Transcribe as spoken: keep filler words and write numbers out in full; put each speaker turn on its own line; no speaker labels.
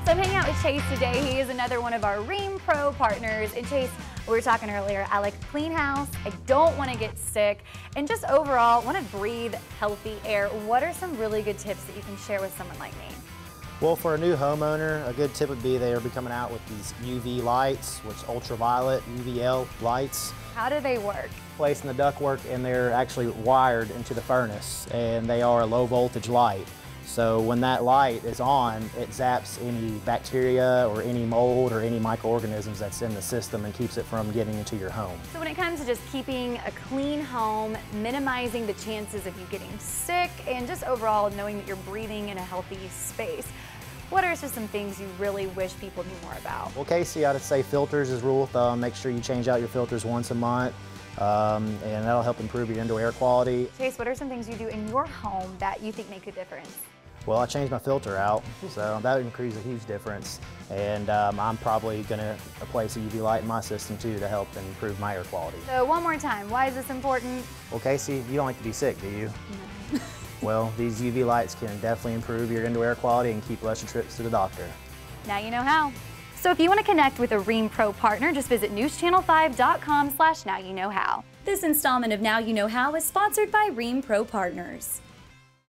So I'm hanging out with Chase today. He is another one of our Rheem Pro partners. And Chase, we were talking earlier, I like a clean house, I don't want to get sick, and just overall want to breathe healthy air. What are some really good tips that you can share with someone like me?
Well, for a new homeowner, a good tip would be they will be coming out with these U V lights, which ultraviolet U V L lights.
How do they work?
Placing the ductwork, and they're actually wired into the furnace, and they are a low voltage light. So when that light is on, it zaps any bacteria or any mold or any microorganisms that's in the system and keeps it from getting into your home.
So when it comes to just keeping a clean home, minimizing the chances of you getting sick, and just overall knowing that you're breathing in a healthy space, what are just some things you really wish people knew more about?
Well, Casey, I'd say filters is rule of thumb. Make sure you change out your filters once a month. Um, and that'll help improve your indoor air quality.
Chase, what are some things you do in your home that you think make a difference?
Well, I changed my filter out, so that would increase a huge difference. And um, I'm probably going to place a U V light in my system too to help improve my air quality.
So one more time, why is this important?
Well, Casey, you don't like to be sick, do you?
No.
Well, these U V lights can definitely improve your indoor air quality and keep less trips to the doctor.
Now you know how. So if you want to connect with a Rheem Pro partner, just visit news channel five dot com slash now you know how.
This installment of Now You Know How is sponsored by Rheem Pro Partners.